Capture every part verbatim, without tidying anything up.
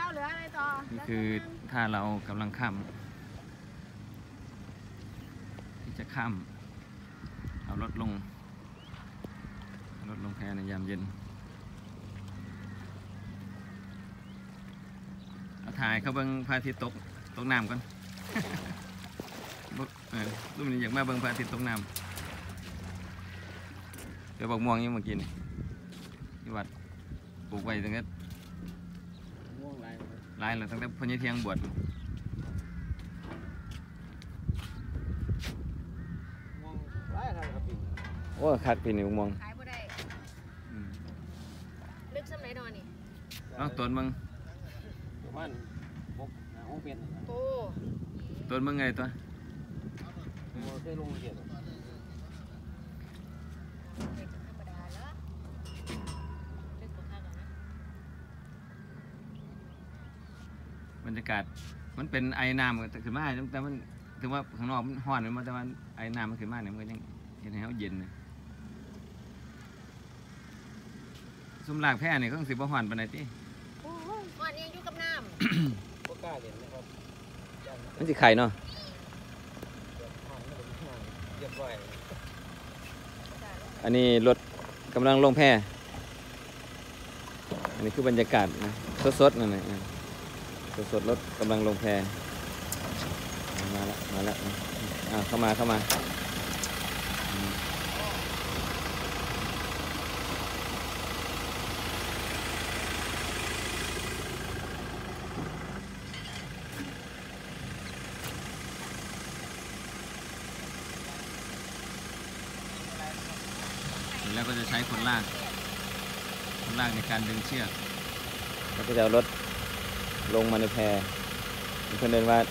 เหลืออะไรต่อนี่คือถ้าเรากำลังข้ามที่จะข้ามเอารถลงเอารถลงแพในยามเย็นเอาถ่ายเขาเบิ้งพระอาทิตย์ตกตกน้ำก่อนเออรูปนี้อยากมาเบิ้งพระอาทิตย์ตกน้ำเดี๋ยวบอกม่วงยังเมื่อกี้นี่ที่วัดปลูกไว้ตั้งแต่ลายแล้วตั้งแต่พญเทียงบวชโอ้คักปีนี้มองขายบ่ได้ลึกซ้ำไหนนอนนี่ลองตัวมึงประมาณหกห้องเป็นโอ้ตัวมึงไงตัวเคยลงเกียรติบรรยากาศมันเป็นไอ้น้ำขึ้นมาแต่มันถึงว่าข้างนอกมันห้อนมันแต่ว่าไอ้น้ำมันขึ้นมาเนี่ยมันก็ยังเห็นให้เขาเย็นนะซุ่มลากแพร่เนี่ยก็ต้องสิบว่าห้อนปานใดติห้อนยังอยู่กับน้ำก็กล้าเห็นนะครับมันสิไข่เนาะอันนี้รถกำลังลงแพร่อันนี้คือบรรยากาศนะสดๆนั่นแหละสดๆรถกำลังลงแพมาแล้วมาแล้วอ่าเข้ามาเข้ามาแล้วก็จะใช้คนลากคนลากในการดึงเชือกแล้วก็จะเอารถลงมาในแพเพื่อนเดินว่า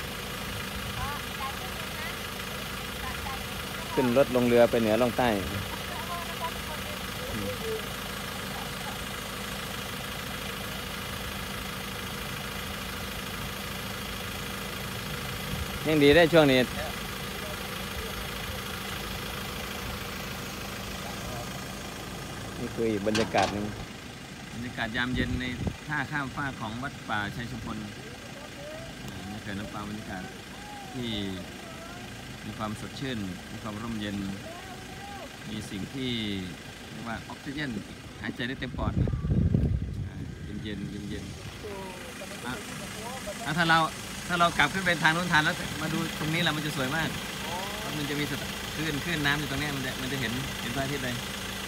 ขึ้นรถลงเรือไปเหนือลงใต้ยังดีได้ช่วงนี้นี่คือบรรยากาศหนึ่งบรรยากาศยามเย็นในท่าข้ามฟากของวัดป่าชัยชุมพลนี่คือน้ำปลาบรรยากาศที่มีความสดชื่นมีความร่มเย็นมีสิ่งที่เรียกว่าออกซิเจนหายใจได้เต็มปอดเย็นเย็นเย็นเย็นถ้าเราถ้าเรากลับขึ้นไปทางนู้นทานแล้วมาดูตรงนี้เรามันจะสวยมากมันจะมีคลื่นคลื่นน้ำอยู่ตรงนี้มันจะมันจะเห็นเห็นพระอาทิตย์เลย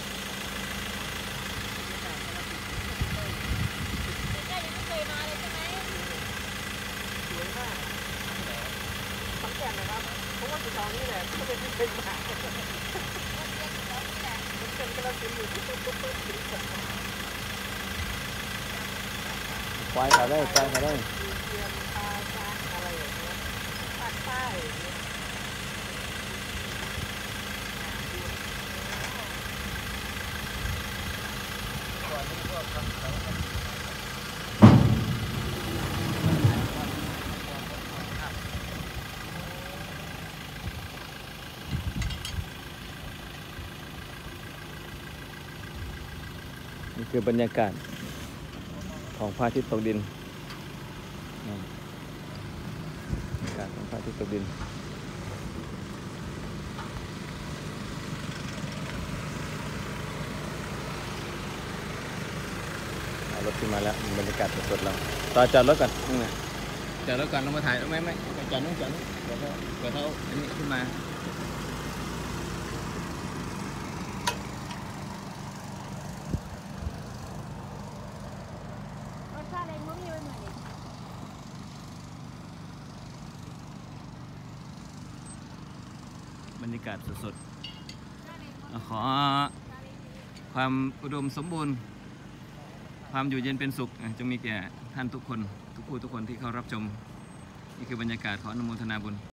เพราะว่าจุดนี้แหละก็เป็นเป็นหมาเป็นกระสุนอยู่ที่ตุ๊บตุ๊บตุ๊บควายขาได้ควายขาได้นี่คือบรรยากาศของพระอาทิตย์ตกดินบรรยากาศของพระอาทิตย์ตกดินรถขึ้นมาแล้วบรรยากาศสดๆเราต่อจอดรถก่อนนี่นะจอดรถก่อนลงมาถ่ายไม่ไม่จอดนู้นจอดนู้นเดี๋ยวเขาเดี๋ยวเขาอันนี้ขึ้นมาบรรยากาศสดๆขอความอุดมสมบูรณ์ความอยู่เย็นเป็นสุขจงมีแก่ท่านทุกคนทุกผู้ทุกคนที่เข้ารับชมนี่คือบรรยากาศขออนุโมทนาบุญ